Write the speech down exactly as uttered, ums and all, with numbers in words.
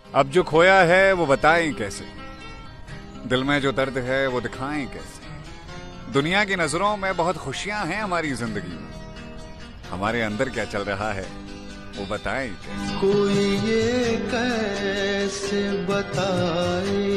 अब जो खोया है वो बताएं कैसे, दिल में जो दर्द है वो दिखाएं कैसे। दुनिया की नजरों में बहुत खुशियां हैं हमारी जिंदगी में, हमारे अंदर क्या चल रहा है वो बताएं कैसे। कोई ये कैसे बताए